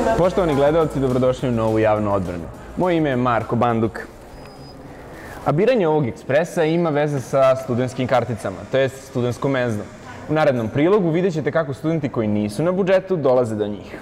Poštovani gledalci, dobrodošli u novu javnu odbranu. Moje ime je Marko Banduk. A biranje ovog ekspresa ima veze sa studentskim karticama, to jest studentskom menzom. U narednom prilogu vidjet ćete kako studenti koji nisu na budžetu dolaze do njih.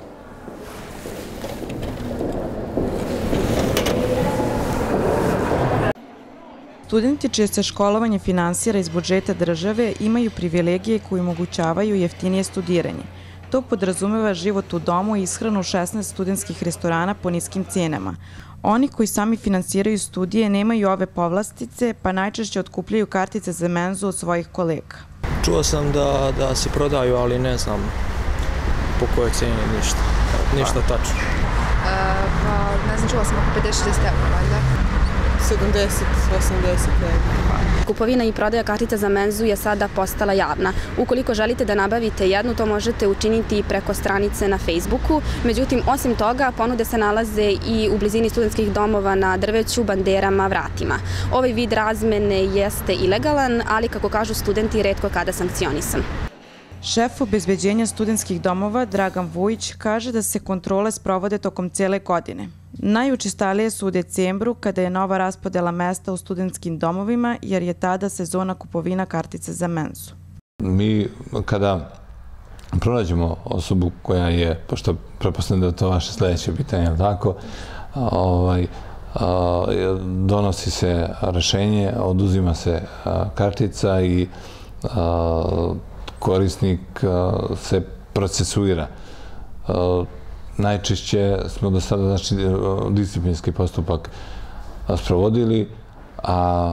Studenti čije se školovanje finansira iz budžeta države imaju privilegije koje omogućavaju jeftinije studiranje. To podrazumeva život u domu i ishranu 16 studentskih restorana po niskim cijenama. Oni koji sami finansiraju studije nemaju ove povlastice, pa najčešće otkupljaju kartice za menzu od svojih kolega. Čuo sam da se prodaju, ali ne znam po kojoj cijeni ništa tačno. Pa ne znam, čula sam oko 50-60 € valjda. 70, 80 €. Kupovina i prodaja kartica za menzu je sada postala javna. Ukoliko želite da nabavite jednu, to možete učiniti preko stranice na Facebooku. Međutim, osim toga, ponude se nalaze i u blizini studentskih domova na drveću, banderama, vratima. Ovaj vid razmene jeste ilegalan, ali kako kažu studenti, retko kada sankcionisan. Šef obezbeđenja studentskih domova Dragan Vujić kaže da se kontrole sprovode tokom cijele godine. Najučestalije su u decembru kada je nova raspodela mesta u studentskim domovima jer je tada sezona kupovina kartice za menzu. Mi kada pronađemo osobu koja je, pošto pretpostavljam da je to vaše sljedeće pitanje, tako, donosi se rješenje, oduzima se kartica i korisnik se procesuira. Najčešće smo do sada disciplinski postupak sprovodili, a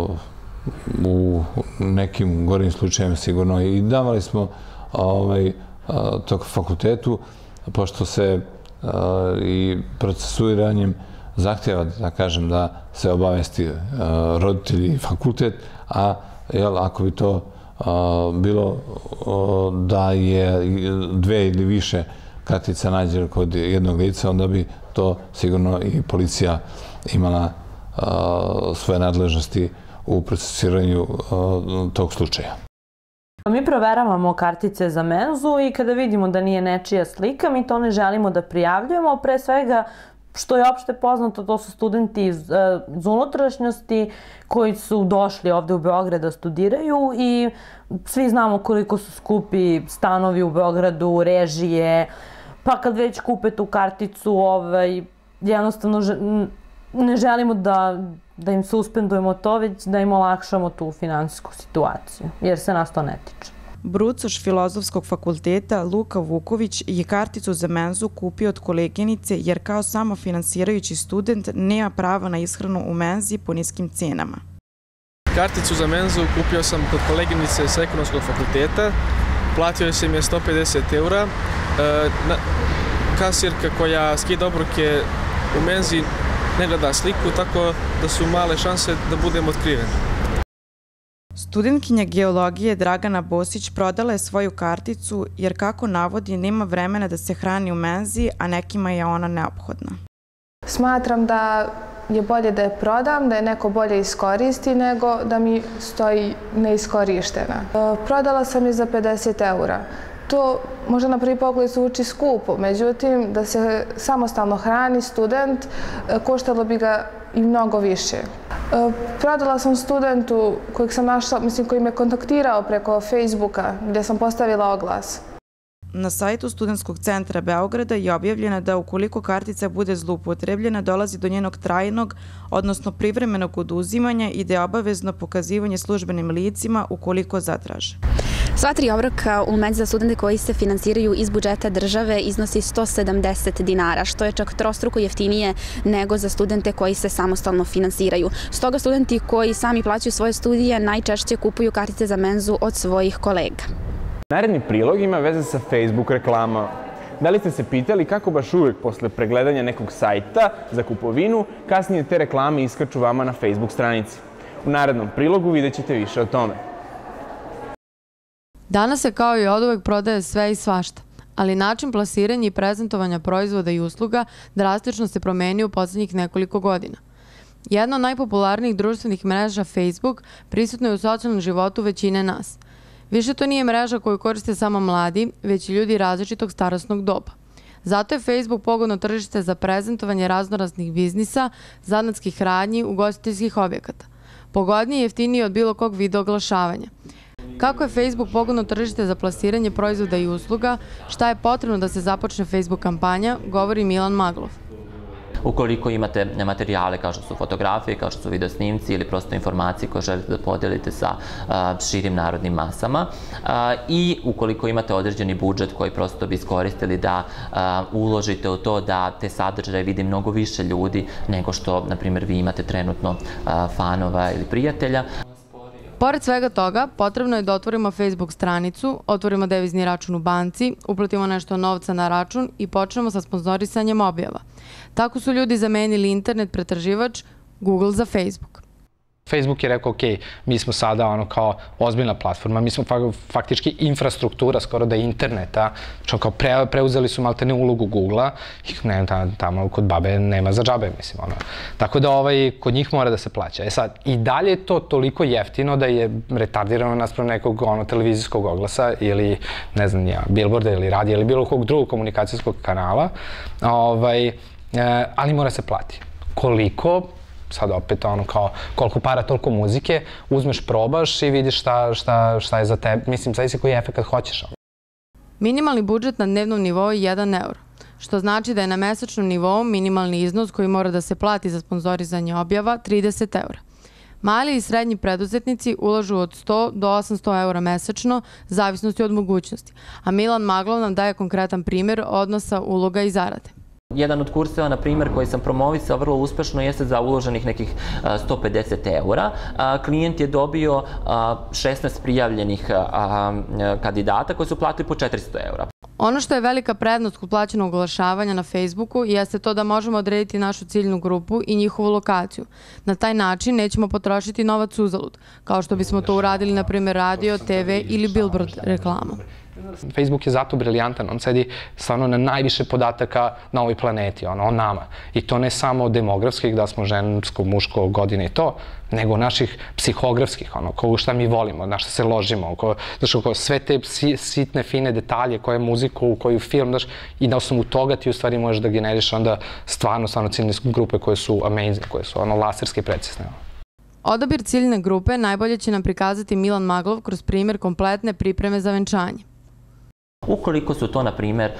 u nekim gorim slučajima sigurno i davali smo tog fakultetu, pošto se i procesuiranjem zahtjeva, da kažem, da se obavesti roditelji i fakultet, a ako bi to bilo da je 2 ili više kartica nađe kod jednog lica, onda bi to sigurno i policija imala svoje nadležnosti u procesuiranju tog slučaja. Mi proveravamo kartice za menzu i kada vidimo da nije nečija slika, mi to ne želimo da prijavljujemo. Pre svega, što je opšte poznato, to su studenti iz unutrašnjosti koji su došli ovde u Beograd da studiraju i svi znamo koliko su skupi stanovi u Beogradu, režije, pa kad već kupe tu karticu, jednostavno ne želimo da im suspendujemo to, već da im olakšamo tu finansijsku situaciju, jer se nas to ne tiče. Brucoš Filozofskog fakulteta Luka Vuković je karticu za menzu kupio od koleginice jer kao samofinansirajući student nema prava na ishranu u menzi po niskim cijenama. Karticu za menzu kupio sam kod koleginice sa Ekonomskog fakulteta. Platio sam je 150 €. Kasirka koja skida obroke u menzi ne gleda sliku, tako da su male šanse da budem otkriven. Studentkinja geologije Dragana Bosić prodala je svoju karticu jer, kako navodi, nema vremena da se hrani u menzi, a nekima je ona neophodna. Smatram da je bolje da je prodam, da je neko bolje iskoristi nego da mi stoji neiskorištena. Prodala sam je za 50 €. To možda na prvi pogled zvuči skupo, međutim da se samostalno hrani student koštalo bi ga i mnogo više. Prodala sam studentu kojeg sam našla, koji me kontaktirao preko Facebooka gdje sam postavila oglas. Na sajtu Studentskog centra Beograda je objavljeno da ukoliko kartica bude zloupotrebljena, dolazi do njenog trajnog, odnosno privremenog oduzimanja i da je obavezno pokazivanje službenim licima ukoliko zatraže. Sva 3 obroka u menzi za studente koji se finansiraju iz budžeta države iznosi 170 dinara, što je čak trostruko jeftinije nego za studente koji se samostalno finansiraju. Stoga studenti koji sami plaćaju svoje studije najčešće kupuju kartice za menzu od svojih kolega. Naredni prilog ima veze sa Facebook reklamama. Da li ste se pitali kako baš uvijek posle pregledanja nekog sajta za kupovinu kasnije te reklame iskaču vama na Facebook stranici? U narednom prilogu vidjet ćete više o tome. Danas se kao i oduvek prodaje sve i svašta, ali način plasiranja i prezentovanja proizvoda i usluga drastično se promenio u poslednjih nekoliko godina. Jedna od najpopularnijih društvenih mreža, Facebook, prisutna je u socijalnom životu većine nas. Više to nije mreža koju koriste samo mladi, već i ljudi različitog starosnog doba. Zato je Facebook pogodno tržište za prezentovanje raznoraznih biznisa, zanatskih radnji, ugostiteljskih objekata. Pogodnije i jeftinije od bilo kog vida oglašavanja. Kako je Facebook pogodno tržište za plasiranje proizvoda i usluga, šta je potrebno da se započne Facebook kampanja, govori Milan Maglov. Ukoliko imate materijale kao što su fotografije, kao što su videosnimci ili prosto informacije koje želite da podijelite sa širim narodnim masama i ukoliko imate određeni budžet koji prosto bi iskoristili da uložite u to da te sadržaje vidi mnogo više ljudi nego što, na primjer, vi imate trenutno fanova ili prijatelja. Pored svega toga, potrebno je da otvorimo Facebook stranicu, otvorimo devizni račun u banci, uplatimo nešto novca na račun i počnemo sa sponzorisanjem objava. Tako su ljudi zamenili internet pretraživač Google za Facebook. Facebook je rekao, ok, mi smo sada kao ozbiljna platforma, mi smo faktički infrastruktura skoro da interneta, kao preuzeli su maltene ulogu Google-a i tamo kod babe nema za džabe, mislim, Tako da kod njih mora da se plaća. E sad, i dalje je to toliko jeftino da je retardirano naspram nekog televizijskog oglasa ili, ne znam ja, billboarda ili radija ili bilo kog drugog komunikacijskog kanala, ali mora se plati. Koliko? Sad opet kao koliko para, toliko muzike, uzmeš, probaš i vidiš šta je za tebe. Mislim, zavisi koji efekt hoćeš. Minimalni budžet na dnevnom nivou je 1 euro, što znači da je na mesečnom nivou minimalni iznos koji mora da se plati za sponzorizanje objava 30 eura. Mali i srednji preduzetnici ulažu od 100 do 800 eura mesečno, zavisnosti od mogućnosti, a Milan Maglov nam daje konkretan primjer odnosa uloga i zarade. Jedan od kurseva, na primjer, koji sam promovisao vrlo uspešno jeste za uloženih nekih 150 eura. Klijent je dobio 16 prijavljenih kandidata koji su platili po 400 eura. Ono što je velika prednost kod plaćenog oglašavanja na Facebooku jeste to da možemo odrediti našu ciljnu grupu i njihovu lokaciju. Na taj način nećemo potrošiti novac uzalud, kao što bismo to uradili, na primjer, radio, TV ili billboard reklamom. Facebook je zato briljantan, on sedi stvarno na najviše podataka na ovoj planeti, o nama. I to ne samo demografskih, da smo žensko, muško, godine i to, nego naših psihografskih, šta mi volimo, na šta se ložimo, sve te sitne, fine detalje, koju muziku, koju film, i na osnovu toga ti u stvari možeš da generiš onda stvarno ciljne grupe koje su amazing, koje su laserske precizne. Odabir ciljne grupe najbolje će nam prikazati Milan Maglov kroz primjer kompletne pripreme za venčanje. Ukoliko su to, na primjer,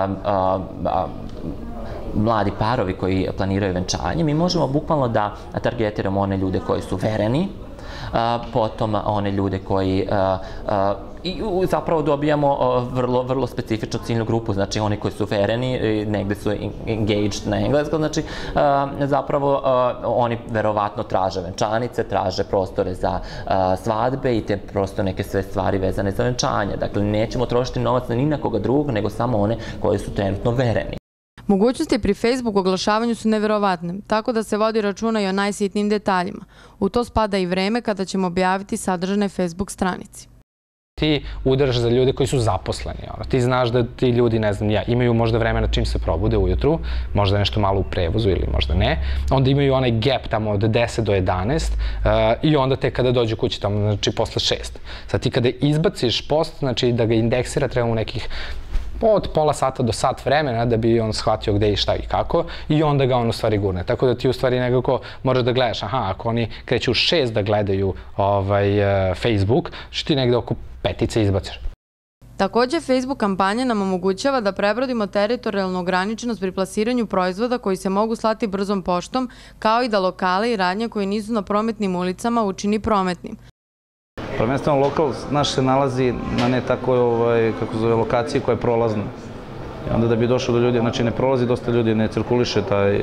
mladi parovi koji planiraju venčanje, mi možemo bukvalno da targetiramo one ljude koji su vereni, potom one ljude koji i zapravo dobijamo vrlo specifičnu ciljnu grupu, znači oni koji su vereni, negde su engaged na engleskom, znači zapravo oni verovatno traže venčanice, traže prostore za svadbe i te prosto neke sve stvari vezane za venčanje. Dakle, nećemo trošiti novac ni na koga drugog, nego samo one koji su trenutno vereni. Mogućnosti pri Facebook oglašavanju su neverovatne, tako da se vodi računa i o najsitnijim detaljima. U to spada i vreme kada ćemo objaviti sadržaj na Facebook stranici. Ti udaraš za ljude koji su zaposleni. Ti znaš da ti ljudi, ne znam ja, imaju možda vremena čim se probude ujutru, možda nešto malo u prevozu ili možda ne. Onda imaju onaj gap tamo od 10 do 11 i onda te kada dođu kući tamo, znači posle 6. Sad ti kada izbaciš post, znači da ga indeksira treba mu nekih od pola sata do sat vremena da bi on shvatio gde i šta i kako i onda ga on u stvari gurne. Tako da ti u stvari nekako moraš da gledaš, ako oni kreću u 6 da gledaju Facebook, što ti negde oko 5 izbaciš. Takođe, Facebook kampanja nam omogućava da prebrodimo teritorijalnu ograničenost pri plasiranju proizvoda koji se mogu slati brzom poštom, kao i da lokale i radnje koji nisu na prometnim ulicama učini prometnim. Prvenstveno lokal naš se nalazi na ne takvoj, kako zove, lokaciji koja je prolazna. I onda da bi došao do ljudi, znači ne prolazi dosta ljudi, ne cirkuliše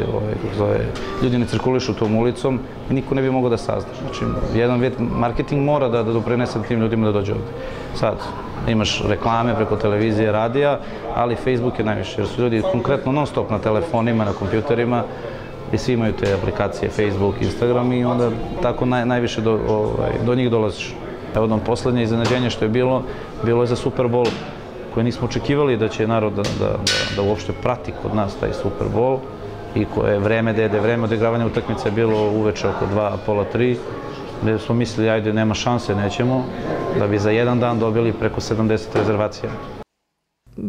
ljudi ne cirkulišu tom ulicom i niko ne bi mogao da sazna. Znači, jedan vid marketing mora da doprinese tim ljudima da dođe ovde. Sad, imaš reklame preko televizije, radija, ali Facebook je najviše, jer su ljudi konkretno non stop na telefonima, na kompjuterima i svi imaju te aplikacije, Facebook, Instagram i onda tako najviše do njih dolaziš. Evo nam poslednje iznenađenje što je bilo je za Super Bowl, koje nismo očekivali da će narod da uopšte prati kod nas taj Super Bowl i koje vreme odigravanja utakmice je bilo uveče oko 2, pola 3, gde smo mislili, ajde, nema šanse, nećemo, da bi za jedan dan dobili preko 70 rezervacija.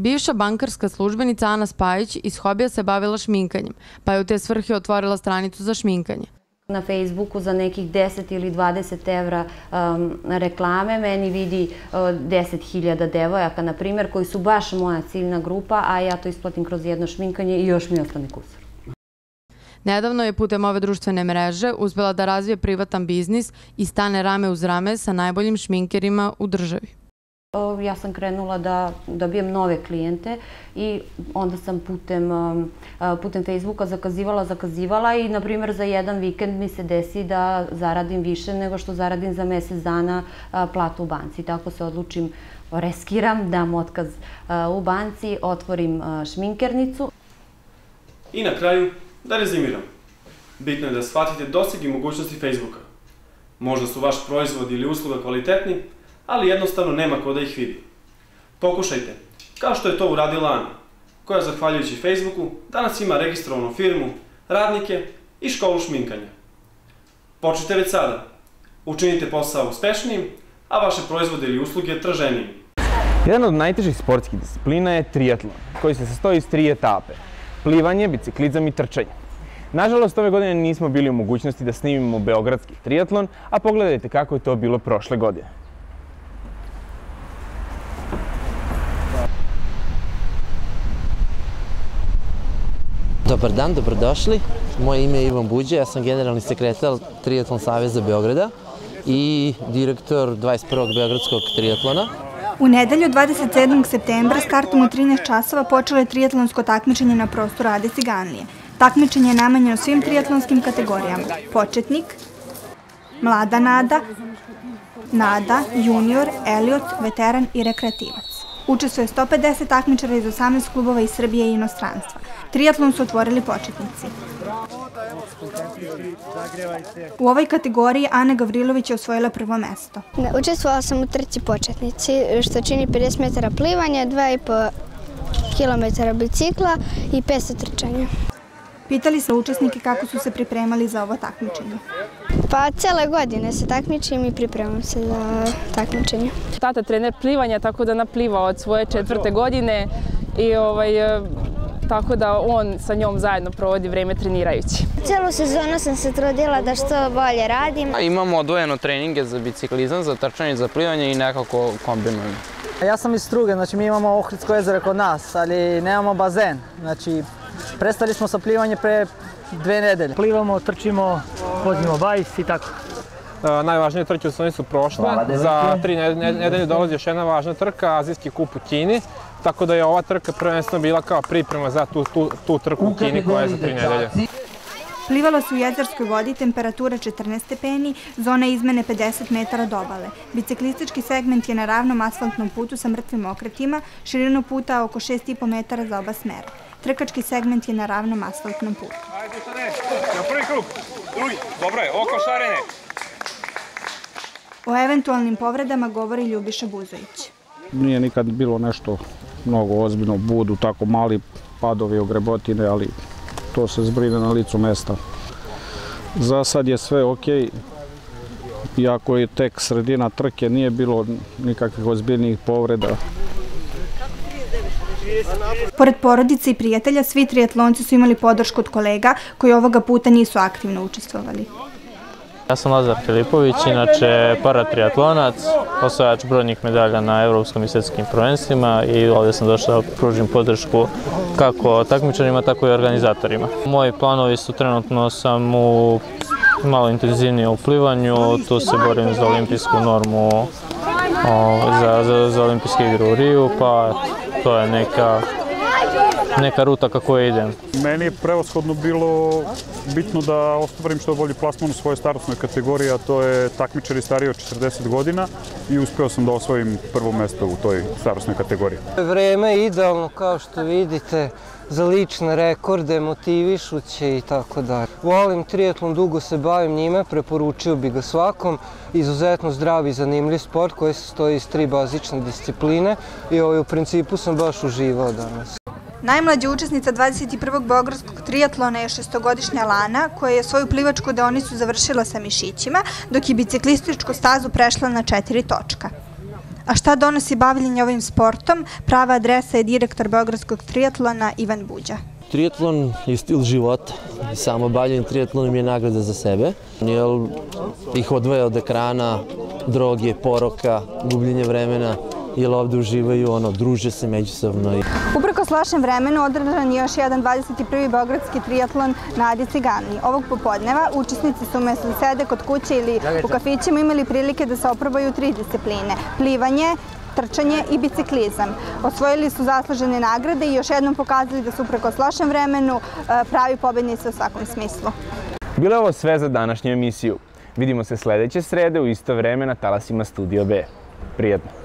Bivša bankarska službenica Ana Spajić iz hobija se bavila šminkanjem, pa je u te svrhe otvorila stranicu za šminkanje. Na Facebooku za nekih 10 ili 20 evra reklame meni vidi 10.000 devojaka, na primjer, koji su baš moja ciljna grupa, a ja to isplatim kroz jedno šminkanje i još mi ostane kusur. Nedavno je putem ove društvene mreže uspela da razvije privatan biznis i stane rame uz rame sa najboljim šminkerima u državi. Ja sam krenula da dobijem nove klijente i onda sam putem Facebooka zakazivala i, na primjer, za jedan vikend mi se desi da zaradim više nego što zaradim za mjesec dana platu u banci. Tako se odlučim, reskiram, dam otkaz u banci, otvorim šminkernicu. I na kraju, da rezimiram. Bitno je da shvatite doseg i mogućnosti Facebooka. Možda su vaš proizvod ili usluga kvalitetni, ali jednostavno nema ko da ih vidi. Pokušajte, kao što je to uradila Ana, koja, zahvaljujući Facebooku, danas ima registrovanu firmu, radnike i školu šminkanja. Počnite već sada. Učinite posao uspešnijim, a vaše proizvode ili usluge traženijim. Jedan od najtežih sportskih disciplina je triatlon, koji se sastoji iz 3 etape. Plivanje, biciklizam i trčanje. Nažalost, ove godine nismo bili u mogućnosti da snimimo beogradski triatlon, a pogledajte kako je to bilo prošle godine. Dobar dan, dobrodošli. Moje ime je Ivan Buđe, ja sam generalni sekretar Triatlon saveza Beograda i direktor 21. Beogradskog triatlona. U nedelju 27. septembra startom u 13 časova počelo je triatlonsko takmičenje na prostoru Ade Ciganlije. Takmičenje je namenjeno svim triatlonskim kategorijama: početnik, mlada nada, nada, junior, eliot, veteran i rekreativac. Učestvuje 150 takmičara iz 18 klubova iz Srbije i inostranstva. Triatlon su otvorili početnici. U ovoj kategoriji Ana Gavrilović je osvojila prvo mesto. Učestvovala sam u trci početnici, što čini 50 metara plivanja, 2,5 km bicikla i 500 trčanja. Pitali smo učesnike kako su se pripremali za ovo takmičenje. Pa cele godine se takmičim i pripremam se za takmičenje. Tata trener plivanja, tako da napliva od svoje 4. godine i tako da on sa njom zajedno provodi vreme trenirajući. Celu sezonu sam se trudila da što bolje radim. Imamo odvojeno treninge za biciklizam, za trčanje, za plivanje i nekako kombinujemo. Ja sam iz Struge, znači mi imamo Ohridsko jezero kod nas, ali nemamo bazen. Znači, prestali smo sa plivanje pre 2 nedelje. Plivamo, trčimo, vozimo bajs i tako. Najvažnije trke u Srbiji su prošle. Za 3 nedelje dolazi još jedna važna trka, Azijski kup u Kini. Tako da je ova trka prvenstveno bila kao priprema za tu trku u Kini koja je za 3 nedelje. Plivalo se u jezerskoj vodi, temperatura 14 stepeni, zona izmene 50 metara do obale. Biciklistički segment je na ravnom asfaltnom putu sa mrtvim okretima, širinu puta oko 6,5 metara za oba smera. Trkački segment je na ravnom asfaltnom putu. Ajde, na prvi krug, drugi, dobro je, oko šarene. O eventualnim povredama govori Ljubiša Buzović. Nije nikad bilo nešto mnogo ozbiljno, budu tako mali padovi u grebotine, ali to se zbrine na licu mesta. Za sad je sve okej, iako je tek sredina trke, nije bilo nikakvih ozbiljnijih povreda. Pored porodice i prijatelja, svi triatlonci su imali podršku od kolega koji ovoga puta nisu aktivno učestvovali. Ja sam Lazar Filipović, inače paratriatlonac, osvajač brojnih medalja na evropskim i svjetskim prvenstvima i ovdje sam došao da pružim podršku kako takmičarima, tako i organizatorima. Moji planovi su trenutno sam malo intenzivnije u plivanju, tu se borim za olimpijsku normu, za olimpijske igre u Riju, pa to je neka ruta kako idem. Meni je prevashodno bilo bitno da ostvarim što bolji plasman u svojoj starosnoj kategoriji, a to je takmičari stariji od 40 godina i uspeo sam da osvojim prvo mesto u toj starosnoj kategoriji. Vreme je idealno, kao što vidite, za lične rekorde, motivišuće i tako dalje. Volim triatlon, dugo se bavim njime, preporučio bi ga svakom. Izuzetno zdrav i zanimljiv sport koji se stoji iz 3 bazične discipline i u principu sam baš uživao danas. Najmlađa učesnica 21. beogradskog triatlona je 6-godišnja Lana, koja je svoju plivačku deonicu završila sa mišićima, dok je biciklističku stazu prešla na 4 točka. A šta donosi bavljenje ovim sportom? Prava adresa je direktor Beogradskog trijatlona Ivan Buđa. Trijatlon je stil života i samo bavljenje triatlonom je nagrada za sebe, jer ih odvaja od ekrana, droge, poroka, gubljenja vremena, jer ovde uživaju, druže se međusobno. Uprkos lošem vremenu održan je još jedan 21. Beogradski trijatlon na Adi Ciganliji. Ovog popodneva učesnici su umesto da sede kod kuće ili u kafićima imali prilike da se oprobaju 3 discipline: plivanje, trčanje i biciklizam. Osvojili su zaslužene nagrade i još jednom pokazali da su uprkos lošem vremenu pravi pobednici u svakom smislu. Bilo je ovo sve za današnju emisiju. Vidimo se sledeće srede u isto vreme na talasima Studio B. Prijetno!